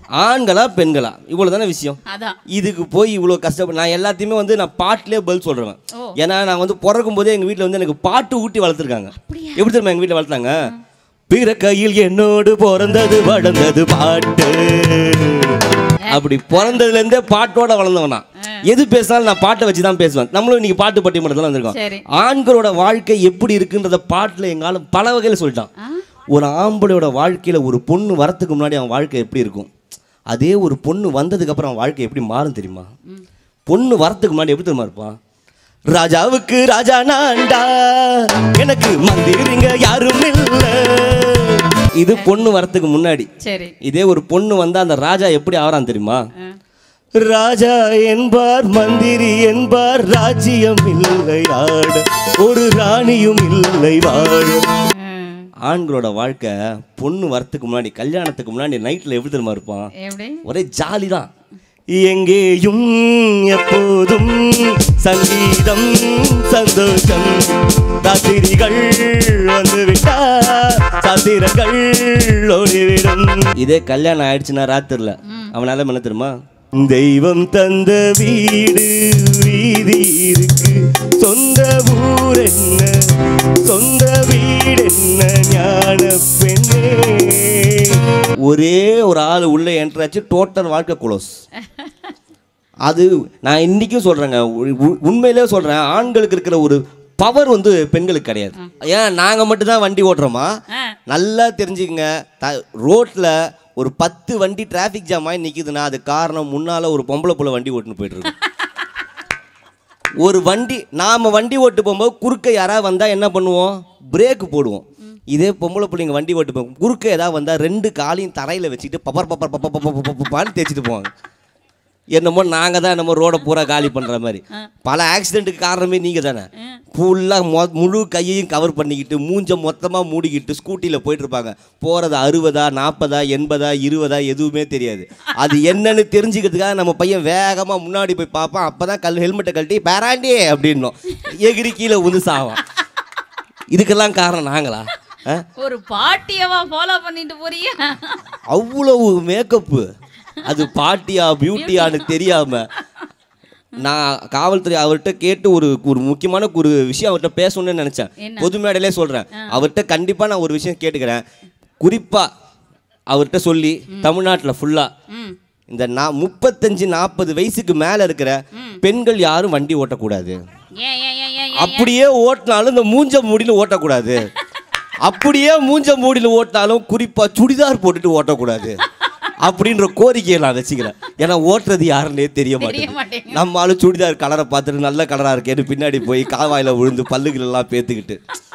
ஆண்களா பெண்களா இவ்வளோ தானே விஷயம். இதுக்கு போய் இவ்வளோ கஷ்டப்பட்டு நான் எல்லாத்தையுமே வந்து நான் பாட்டிலே பதில் சொல்கிறேன். ஏன்னா நான் வந்து பிறக்கும் போதே எங்கள் வீட்டில் வந்து எனக்கு பாட்டு ஊட்டி வளர்த்துருக்காங்க. எப்படி தெரியுமா எங்கள் வீட்டில் வளர்த்தாங்க? பிற கையில் என்னோடு பிறந்தது வளர்ந்தது பாட்டு. அப்படி பிறந்ததுலேருந்தே பாட்டோட வளர்ந்தவனா. எது பேசினாலும் நான் பாட்டை வச்சு தான் பேசுவேன். நம்மளும் இன்னைக்கு பாட்டு பட்டிமன்றத்தில் வந்திருக்கோம். ஆண்களோட வாழ்க்கை எப்படி இருக்குன்றத பாட்டில் எங்காலும் பல வகையில் சொல்லிட்டான். ஒரு ஆம்பளையோட வாழ்க்கையில் ஒரு பொண்ணு வரத்துக்கு முன்னாடி அவன் வாழ்க்கை எப்படி இருக்கும், அதே ஒரு பொண்ணு வந்ததுக்கப்புறம் அவன் வாழ்க்கை எப்படி மாறும் தெரியுமா? பொண்ணு வரத்துக்கு முன்னாடி எப்படி தெரியுமா இருப்பான்? ராஜாவுக்கு ராஜா நான்டா, எனக்கு மந்திரிங்க யாரும் இல்ல. இது பொண்ணு வரத்துக்கு முன்னாடி. இதே ஒரு பொண்ணு வந்தா அந்த ராஜா எப்படி ஆகிறான் தெரியுமா? ராஜா என்பார் மந்திரி என்பார், ராஜ்யம் இல்லை ஆட, ஒரு ராணியும் இல்லை வாழ. ஆண்களோட வாழ்க்கை பொண்ணு வரத்துக்கு முன்னாடி, கல்யாணத்துக்கு முன்னாடி நைட்டில் எப்படி தெரியுமா இருப்பான்? ஒரே ஜாலி தான். எங்கேயும் எப்போதும் சங்கீதம் சந்தோஷம், ராத்திரிகள் வந்துவிட்டால் சாத்திரங்கள் ஓடிவிடும். இதே கல்யாணம் ஆயிடுச்சுன்னா ராத்திரில அவனால என்ன தெரியுமா? தெய்வம் தந்த வீடு வீதி இருக்கு, சொந்த ஊர் என்ன சொந்த வீடு என்ன ஞான பெண்ணே. ஒரே ஒரு ஆள் உள்ள என்ட்ராச்சு, டோட்டல் வாழ்க்கை குளோஸ். அது நான் இன்றைக்கும் சொல்கிறேங்க, உண்மையிலே சொல்கிறேன். ஆண்களுக்கு இருக்கிற ஒரு பவர் வந்து பெண்களுக்கு கிடையாது. ஏன் நாங்கள் மட்டும்தான் வண்டி ஓட்டுறோமா? நல்லா தெரிஞ்சுக்கங்க. ரோட்டில் ஒரு 10 வண்டி டிராஃபிக் ஜாம் ஆகி நிற்கிதுன்னா அது காரணம் முன்னால் ஒரு பொம்பளை புள்ள வண்டி ஓட்டுன்னு போயிட்டுருக்கு. ஒரு வண்டி நாம் வண்டி ஓட்டு போகும்போது குறுக்க யாராவது வந்தால் என்ன பண்ணுவோம்? பிரேக்கு போடுவோம். இதே பொம்பளை பிள்ளைங்க வண்டி ஓட்டு போகும் குறுக்க ஏதாவது வந்தால் 2 காலையும் தரையில் வச்சுக்கிட்டு பப்பர் பப்பர் பப்பான்னு தேய்ச்சிட்டு போவாங்க. என்னமோ நாங்கள் தான் என்னமோ ரோடை பூரா காலி பண்ணுற மாதிரி. பல ஆக்சிடென்ட்டுக்கு காரணமே நீங்கள் தானே. ஃபுல்லாக முழு கையையும் கவர் பண்ணிக்கிட்டு மூஞ்ச மொத்தமாக மூடிக்கிட்டு ஸ்கூட்டியில் போயிட்டுருப்பாங்க. போகிறது 60, 40, 80, 20 எதுவுமே தெரியாது. அது என்னன்னு தெரிஞ்சுக்கிறதுக்காக நம்ம பையன் வேகமாக முன்னாடி போய் பார்ப்பான். அப்போ தான் ஹெல்மெட்டை கழட்டி பேராண்டி அப்படின்னோம், எகிரி கீழே வந்து சாவான். இதுக்கெல்லாம் காரணம் நாங்களா? ஒரு பாட்டியவா ஃபாலோ பண்ணிட்டு போறியா? அவ்வளவு மேக்கப்பு. அது பாட்டியா பியூட்டியான்னு தெரியாம நான் காவல்துறை அவர்கிட்ட கேட்டு ஒரு முக்கியமான ஒரு விஷயம் அவர்கிட்ட பேசணும்னு நினைச்சேன். பொது மேடையிலே சொல்றேன். அவர்கிட்ட கண்டிப்பா நான் ஒரு விஷயம் கேட்டுக்கிறேன். குறிப்பா அவர்கிட்ட சொல்லி தமிழ்நாட்டில் ஃபுல்லா இந்த 35-40 வயசுக்கு மேல இருக்கிற பெண்கள் யாரும் வண்டி ஓட்டக்கூடாது. அப்படியே ஓட்டினாலும் இந்த மூஞ்ச மூடியில் ஓட்டக்கூடாது. அப்படியே மூஞ்ச மூடியில் ஓட்டினாலும் குறிப்பா சுடிதார் போட்டுட்டு ஓட்டக்கூடாது அப்படின்ற கோரிக்கையை நான் வச்சுக்கிறேன். ஏன்னா ஓட்டுறது யாருன்னே தெரிய மாட்டேங்குது. நம்மளும் சுடிதார் கலரை பார்த்துட்டு நல்ல கலராக இருக்கேன்னு பின்னாடி போய் காவாயில் விழுந்து பல்லுகள் எல்லாம் பேத்துக்கிட்டு.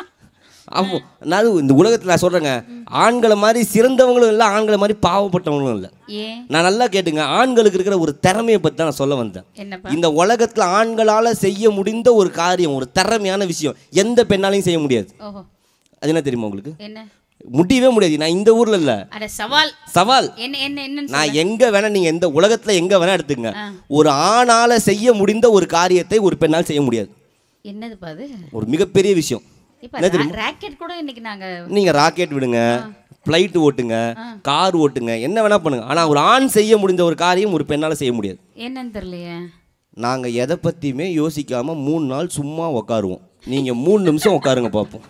அப்போ நான் இந்த உலகத்தில் நான் சொல்கிறேங்க, ஆண்களை மாதிரி சிறந்தவங்களும் இல்லை, ஆண்களை மாதிரி பாவப்பட்டவங்களும் இல்லை. நான் நல்லா கேட்டுங்க, ஆண்களுக்கு இருக்கிற ஒரு திறமையை பற்றி தான் நான் சொல்ல வந்தேன். இந்த உலகத்தில் ஆண்களால் செய்ய முடிந்த ஒரு காரியம், ஒரு திறமையான விஷயம் எந்த பெண்ணாலையும் செய்ய முடியாது. அது என்ன தெரியுமா உங்களுக்கு? முடியவே முடியாது. நான் இந்த ஊர்ல இல்ல, சவால் நான் எங்க வேணா, நீங்க எந்த உலகத்துல எங்க வேணா எடுத்துங்க, ஒரு ஆணால செய்ய முடிந்த ஒரு காரியத்தை ஒரு பெண்ணால் செய்ய முடியாது. என்னது அது? ஒரு மிகப்பெரிய விஷயம். ராக்கெட் கூட இன்னைக்கு நீங்க ராக்கெட் விடுங்க, ஃப்ளைட் ஓட்டுங்க, கார் ஓட்டுங்க, என்ன வேணா பண்ணுங்க. ஆனா ஒரு ஆண் செய்ய முடிந்த ஒரு காரியம் ஒரு பெண்ணால செய்ய முடியாது. என்னன்னு தெரியலையே. நாங்க எதை பத்தியுமே யோசிக்காம 3 நாள் சும்மா உட்காருவோம். நீங்க 3 நிமிஷம் உட்காருங்க பார்ப்போம்.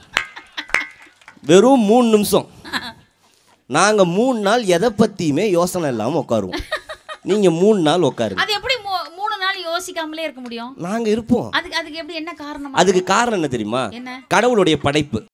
வெறும் 3 நிமிஷம். நாங்கள் 3 நாள் எதை பற்றியுமே யோசனை இல்லாமல் உட்காருவோம். நீங்கள் 3 நாள் உட்காருங்க. அது எப்படி 3 நாள் யோசிக்காமலே இருக்க முடியும்? நாங்கள் இருப்போம். அதுக்கு எப்படி என்ன காரணம்? அதுக்கு காரணம் என்ன தெரியுமா? கடவுளுடைய படைப்பு.